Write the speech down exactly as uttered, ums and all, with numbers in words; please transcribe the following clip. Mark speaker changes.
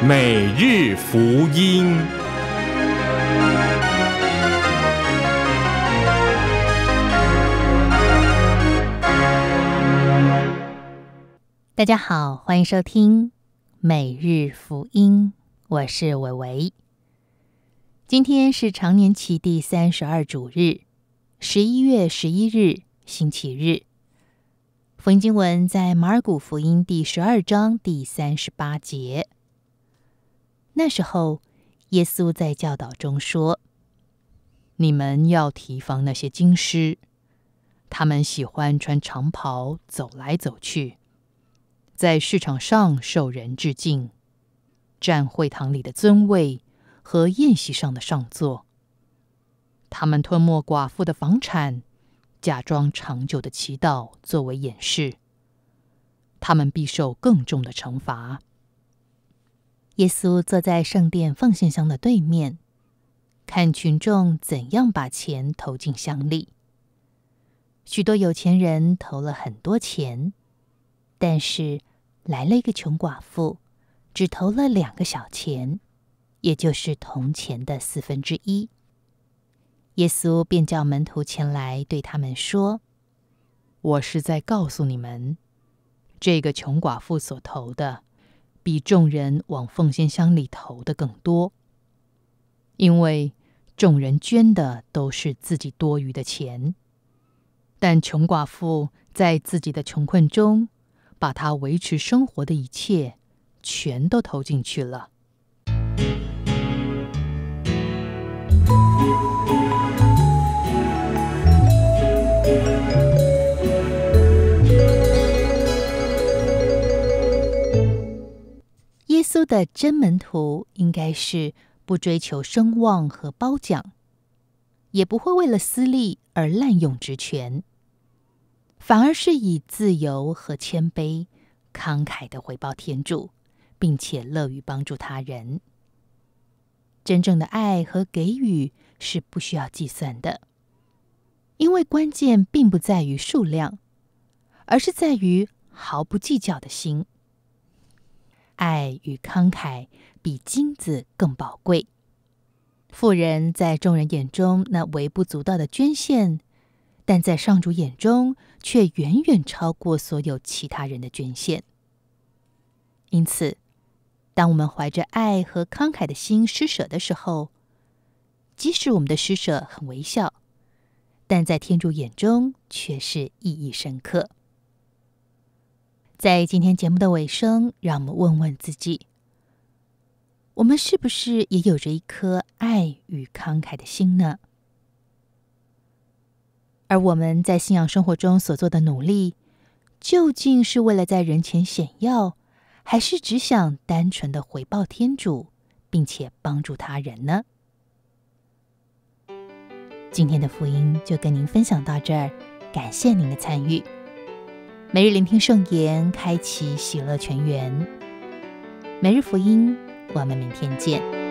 Speaker 1: 每日福音。
Speaker 2: 大家好，欢迎收听每日福音，我是伟伟。今天是常年期第三十二主日，十一月十一日，星期日。福音经文在马尔谷福音第十二章第三十八节。那时候，耶稣在教导中说：“你们要提防那些经师，他们喜欢穿长袍走来走去，在市场上受人致敬，占会堂里的尊位和宴席上的上座。他们吞没寡妇的房产，假装长久的祈祷作为掩饰。他们必受更重的惩罚。”耶稣坐在圣殿奉献箱的对面，看群众怎样把钱投进箱里。许多有钱人投了很多钱，但是来了一个穷寡妇，只投了两个小钱，也就是铜钱的四分之一。耶稣便叫门徒前来，对他们说：“我是在告诉你们，这个穷寡妇所投的，比众人往奉献箱里投的更多，因为众人捐的都是自己多余的钱，但穷寡妇在自己的穷困中，把她维持生活的一切全都投进去了。”耶稣的真门徒应该是不追求声望和褒奖，也不会为了私利而滥用职权，反而是以自由和谦卑慷慨地回报天主，并且乐于帮助他人。真正的爱和给予是不需要计算的，因为关键并不在于数量，而是在于毫不计较的心。爱与慷慨比金子更宝贵。富人在众人眼中那微不足道的捐献，但在上主眼中却远远超过所有其他人的捐献。因此，当我们怀着爱和慷慨的心施舍的时候，即使我们的施舍很微小，但在天主眼中却是意义深刻。在今天节目的尾声，让我们问问自己，我们是不是也有着一颗爱与慷慨的心呢？而我们在信仰生活中所做的努力，究竟是为了在人前显耀，还是只想单纯的回报天主，并且帮助他人呢？今天的福音就跟您分享到这儿，感谢您的参与。每日聆听圣言，开启喜乐全员。每日福音，我们明天见。